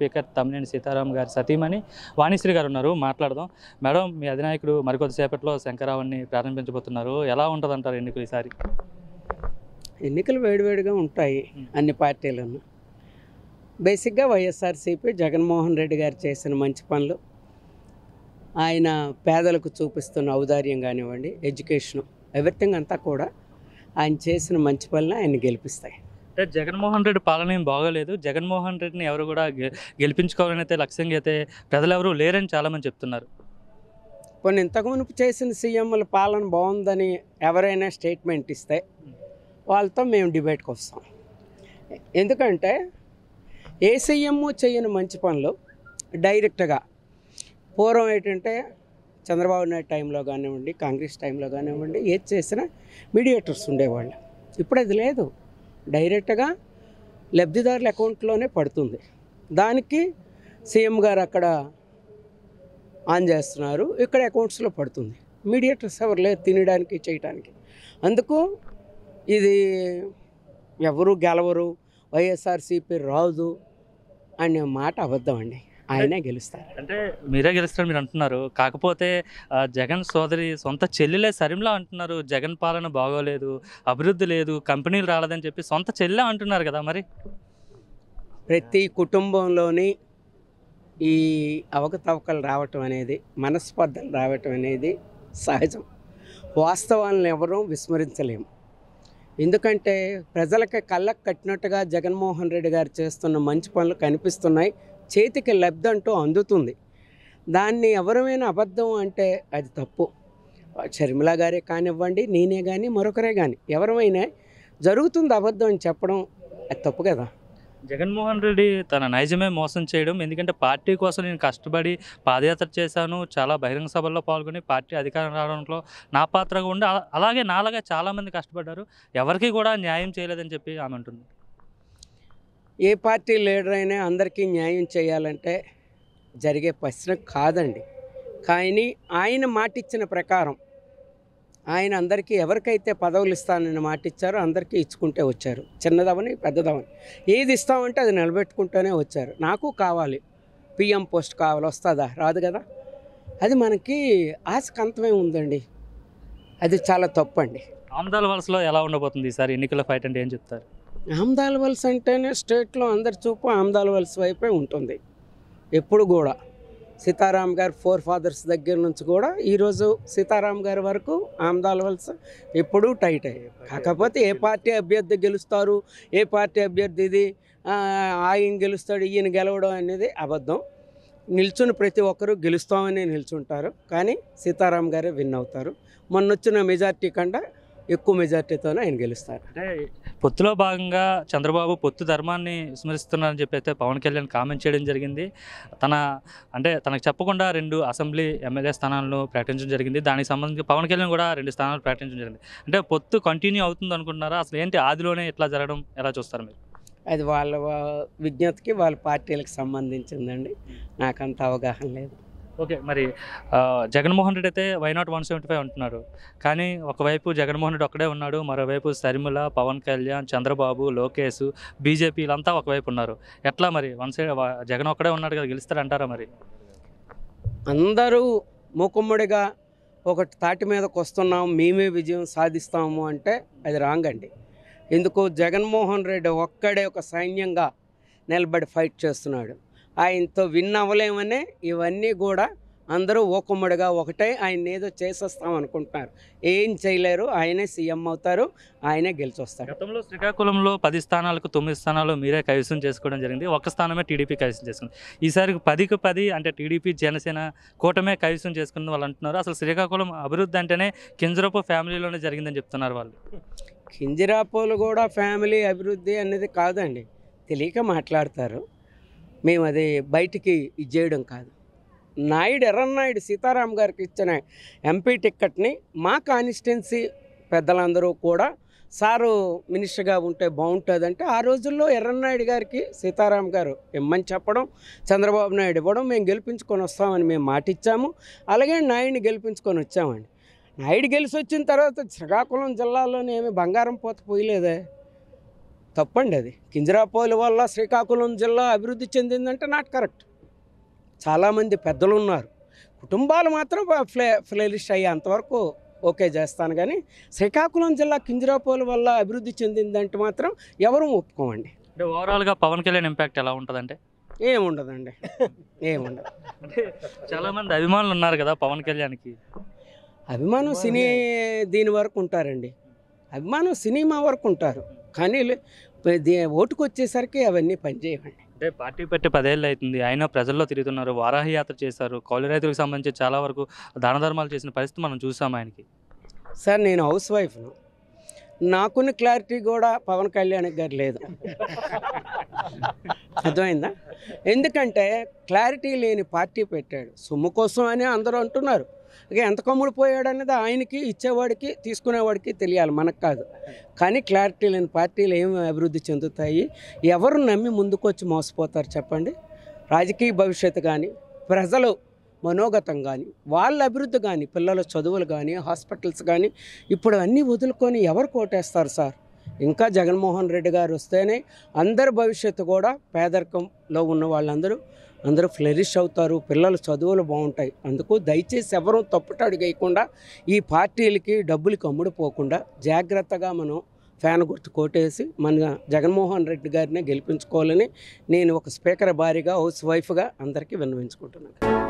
Speaker Tammineni Sitaram గారి సతీమణి వాణిశ్రీ గారు ఉన్నారు, మాట్లాడదాం. మేడం, మీ అధినాయకుడు మరికొద్దిసేపట్లో శంకరావుని ప్రారంభించబోతున్నారు. ఎలా ఉంటుందంటారు ఎన్నికలు ఈసారి? ఎన్నికలు వేడివేడిగా ఉంటాయి అన్ని పార్టీలను. బేసిక్గా వైఎస్ఆర్సీపీ జగన్మోహన్ రెడ్డి గారు చేసిన మంచి పనులు, ఆయన పేదలకు చూపిస్తున్న ఔదార్యం కానివ్వండి, ఎడ్యుకేషను, ఎవ్రీథింగ్ అంతా కూడా ఆయన చేసిన మంచి పనులు ఆయన గెలిపిస్తాయి. అంటే జగన్మోహన్ రెడ్డి పాలన ఏం బాగోలేదు, జగన్మోహన్ రెడ్డిని ఎవరు కూడా గెలిపించుకోవాలని అయితే లక్ష్యంగా అయితే ప్రజలెవరూ లేరని చాలామంది చెప్తున్నారు. కొన్ని ఇంతకు మునుపు చేసిన సీఎంల పాలన బాగుందని ఎవరైనా స్టేట్మెంట్ ఇస్తే వాళ్ళతో మేము డిబేట్కి వస్తాం. ఎందుకంటే ఏ సీఎం చేయని మంచి పనులు డైరెక్ట్గా పూర్వం ఏంటంటే చంద్రబాబు నాయుడు టైంలో కానివ్వండి, కాంగ్రెస్ టైంలో కానివ్వండి, ఏది చేసినా మీడియేటర్స్ ఉండేవాళ్ళు. ఇప్పుడు అది లేదు, డైరెక్ట్గా లబ్ధిదారుల అకౌంట్లోనే పడుతుంది. దానికి సీఎం గారు అక్కడ ఆన్ చేస్తున్నారు, ఇక్కడ అకౌంట్స్లో పడుతుంది. మీడియేటర్స్ ఎవరు లేదు తినడానికి చేయడానికి. అందుకు ఇది ఎవరు గెలవరు, వైఎస్ఆర్సీపీ రాదు అనే మాట అబద్ధం అండి. ఆయనే గెలుస్తారు. అంటే మీరే గెలుస్తారు మీరు అంటున్నారు, కాకపోతే జగన్ సోదరి సొంత చెల్లెలే సరిమ్లా అంటున్నారు, జగన్ పాలన బాగోలేదు, అభివృద్ధి లేదు, కంపెనీలు రాలేదని చెప్పి సొంత చెల్లె అంటున్నారు కదా. మరి ప్రతి కుటుంబంలోని ఈ అవకతవకలు రావటం అనేది, మనస్పర్ధలు రావటం అనేది సహజం. వాస్తవాలను ఎవరూ విస్మరించలేము. ఎందుకంటే ప్రజలకి కళ్ళకు కట్టినట్టుగా జగన్మోహన్ రెడ్డి గారు చేస్తున్న మంచి పనులు కనిపిస్తున్నాయి, చేతికి లబ్ధి అంటూ అందుతుంది. దాన్ని ఎవరమైనా అబద్ధం అంటే అది తప్పు. షర్మిల గారే కానివ్వండి, నేనే కానీ, మరొకరే కానీ, ఎవరమైనా జరుగుతుంది అబద్ధం అని చెప్పడం అది తప్పు కదా. జగన్మోహన్ రెడ్డి తన నైజమే మోసం చేయడం, ఎందుకంటే పార్టీ కోసం నేను కష్టపడి పాదయాత్ర చేశాను, చాలా బహిరంగ సభల్లో పాల్గొని పార్టీ అధికారం రావడంలో నా పాత్రగా ఉండి అలాగే నాలాగా చాలామంది కష్టపడ్డారు, ఎవరికి కూడా న్యాయం చేయలేదని చెప్పి ఆమె అంటుంది. ఏ పార్టీ లీడర్ అయినా అందరికీ న్యాయం చేయాలంటే జరిగే ప్రశ్న కాదండి. కానీ ఆయన మాటిచ్చిన ప్రకారం ఆయన అందరికీ ఎవరికైతే పదవులు ఇస్తానని మాట ఇచ్చారో అందరికీ ఇచ్చుకుంటే వచ్చారు. చిన్నదవని పెద్దదవని ఏది ఇస్తామంటే అది నిలబెట్టుకుంటూనే వచ్చారు. నాకు కావాలి, పిఎం పోస్ట్ కావాలి, వస్తుందా? రాదు కదా. అది మనకి ఆశకంతమే ఉందండి, అది చాలా తప్పండి. ఆమ్దాల వలసలో ఎలా ఉండబోతుంది ఈసారి ఎన్నికల ఫైట్ అంటే ఏం చెప్తారు? ఆమ్దాల వలస అంటేనే స్టేట్లో అందరి చూపు ఆమ్దాల వలస వైపే ఉంటుంది ఎప్పుడు కూడా. సీతారాం గారు ఫోర్ ఫాదర్స్ దగ్గర నుంచి కూడా ఈరోజు సీతారాం గారి వరకు ఆమ్దాల వలస ఎప్పుడూ టైట్ అయ్యాయి. కాకపోతే ఏ పార్టీ అభ్యర్థి గెలుస్తారు, ఏ పార్టీ అభ్యర్థి ఇది ఆయన గెలుస్తాడు, ఈయన గెలవడం అనేది అబద్ధం. నిల్చుని ప్రతి ఒక్కరూ గెలుస్తామని నిల్చుంటారు, కానీ సీతారాం గారే విన్ అవుతారు. మొన్నొచ్చిన మెజార్టీ కంటే ఎక్కువ మెజార్టీతోనే ఆయన గెలుస్తారు. అంటే పొత్తులో భాగంగా చంద్రబాబు పొత్తు ధర్మాన్ని విస్మరిస్తున్నారని చెప్పి అయితే పవన్ కళ్యాణ్ కామెంట్ చేయడం జరిగింది. తనకు చెప్పకుండా 2 అసెంబ్లీ ఎమ్మెల్యే స్థానాలను ప్రకటించడం జరిగింది. దానికి సంబంధించి పవన్ కళ్యాణ్ కూడా 2 స్థానాలు ప్రకటించడం జరిగింది. అంటే పొత్తు కంటిన్యూ అవుతుంది అనుకుంటున్నారా? అసలు ఏంటి ఆదిలోనే ఇట్లా జరగడం ఎలా చూస్తారు మీరు? అది వాళ్ళ విజ్ఞతకి వాళ్ళ పార్టీలకు సంబంధించిందండి, నాకంత అవగాహన లేదు. ఓకే, మరి జగన్మోహన్ రెడ్డి అయితే వైనాట్ 175 అంటున్నారు, కానీ ఒకవైపు జగన్మోహన్ రెడ్డి ఒక్కడే ఉన్నాడు, మరోవైపు షర్మిల, పవన్ కళ్యాణ్, చంద్రబాబు, లోకేష్, బీజేపీ వీళ్ళంతా ఒకవైపు ఉన్నారు. ఎట్లా మరి వన్ సైడ్ జగన్ ఒక్కడే ఉన్నాడు కదా, గెలుస్తారంటారా? మరి అందరూ మూకుమ్మడిగా ఒక తాటి మీదకి వస్తున్నాం, మేమే విజయం సాధిస్తాము అంటే అది రాంగ్ అండి. ఎందుకు జగన్మోహన్ రెడ్డి ఒక్కడే ఒక సైన్యంగా నిలబడి ఫైట్ చేస్తున్నాడు. ఆయనతో విన్ అవ్వలేమనే ఇవన్నీ కూడా అందరూ ఓకుమ్మడిగా ఒకటే ఆయన ఏదో చేసేస్తాం అనుకుంటున్నారు. ఏం చేయలేరు, ఆయనే సీఎం అవుతారు, ఆయనే గెలిచి వస్తారు. గతంలో శ్రీకాకుళంలో 10 స్థానాలకు 9 స్థానాలు మీరే కైవసం చేసుకోవడం జరిగింది, ఒక్క స్థానమే టీడీపీ కైవసం చేసుకుంది. ఈసారి 10కి 10 అంటే టీడీపీ జనసేన కూటమే కైవసం చేసుకుంది వాళ్ళు అంటున్నారు. అసలు శ్రీకాకుళం అభివృద్ధి అంటేనే కింజరాపు ఫ్యామిలీలోనే జరిగిందని చెప్తున్నారు వాళ్ళు. కింజరాపోలు కూడా ఫ్యామిలీ అభివృద్ధి అనేది కాదండి, తెలియక మాట్లాడతారు. మేము అది బయటికి ఇది చేయడం కాదు. ఎర్రన్నాయుడు సీతారాం గారికి ఇచ్చిన ఎంపీ టిక్కెట్ని మా కాన్స్టిట్యున్సీ పెద్దలందరూ కూడా సారు మినిస్టర్గా ఉంటే బాగుంటుందంటే ఆ రోజుల్లో ఎర్రన్నాయుడు గారికి సీతారాం గారు ఇమ్మని చెప్పడం, చంద్రబాబు నాయుడు ఇవ్వడం, మేము గెలిపించుకొని వస్తామని మేము మాట ఇచ్చాము. అలాగే నాయుడిని గెలిపించుకొని వచ్చామండి. నాయుడు గెలిచి వచ్చిన తర్వాత శ్రీకాకుళం జిల్లాలోనే ఏమి బంగారం పోత పోయలేదే. తప్పండి అది. కింజరాపోలు వల్ల శ్రీకాకుళం జిల్లా అభివృద్ధి చెందిందంటే నాట్ కరెక్ట్. చాలామంది పెద్దలు ఉన్నారు, కుటుంబాలు మాత్రం ఫ్లరిష్ అయ్యే అంతవరకు ఓకే చేస్తాను, కానీ శ్రీకాకుళం జిల్లా కింజరాపోలు వల్ల అభివృద్ధి చెందిందంటే మాత్రం ఎవరూ ఒప్పుకోమండి. అంటే ఓవరాల్గా పవన్ కళ్యాణ్ ఇంపాక్ట్ ఎలా ఉంటుందంటే? ఏముండదండి, ఏముండదు. అంటే చాలామంది అభిమానులు ఉన్నారు కదా పవన్ కళ్యాణ్కి. అభిమానం సినీ దీని వరకు ఉంటారండి, అభిమానం సినిమా వరకు ఉంటారు, కానీ ఓటుకు వచ్చేసరికి అవన్నీ పనిచేయవండి. అంటే పార్టీ పెట్టి 10 ఏళ్ళు అవుతుంది, ఆయన ప్రజల్లో తిరుగుతున్నారు, వారాహి యాత్ర చేశారు, కౌలు రైతులకు సంబంధించి చాలా వరకు దాన ధర్మాలు చేసిన పరిస్థితి మనం చూసాం ఆయనకి. సార్ నేను హౌస్ వైఫ్ను, నాకున్న క్లారిటీ కూడా పవన్ కళ్యాణ్ గారు లేదు. అర్థమైందా? ఎందుకంటే క్లారిటీ లేని పార్టీ పెట్టాడు, సొమ్ము కోసం అని అందరూ అంటున్నారు. ఇక ఎంత కమ్ముడు పోయాడు అనేది ఆయనకి, ఇచ్చేవాడికి, తీసుకునేవాడికి తెలియాలి, మనకు కాదు. కానీ క్లారిటీ లేని పార్టీలు ఏమి అభివృద్ధి చెందుతాయి? ఎవరు నమ్మి ముందుకు వచ్చి మోసపోతారు చెప్పండి? రాజకీయ భవిష్యత్తు కానీ, ప్రజలు మనోగతం కానీ, వాళ్ళ అభివృద్ధి కానీ, పిల్లల చదువులు కానీ, హాస్పిటల్స్ కానీ, ఇప్పుడు అన్నీ వదులుకొని ఎవరు కోటేస్తారు సార్? ఇంకా జగన్మోహన్ రెడ్డి గారు వస్తేనే అందరి భవిష్యత్తు కూడా, పేదరికంలో ఉన్న వాళ్ళందరూ ఫ్లరిష్ అవుతారు, పిల్లల చదువులు బాగుంటాయి. అందుకు దయచేసి ఎవరూ తప్పుటాడు వేయకుండా, ఈ పార్టీలకి డబ్బులకి అమ్ముడుపోకుండా జాగ్రత్తగా మనం ఫ్యాన్ గుర్తు కోటేసి మన జగన్మోహన్ రెడ్డి గారిని గెలిపించుకోవాలని నేను ఒక స్పీకర్ భారీగా, హౌస్ వైఫ్గా అందరికీ విన్నవించుకుంటున్నాను.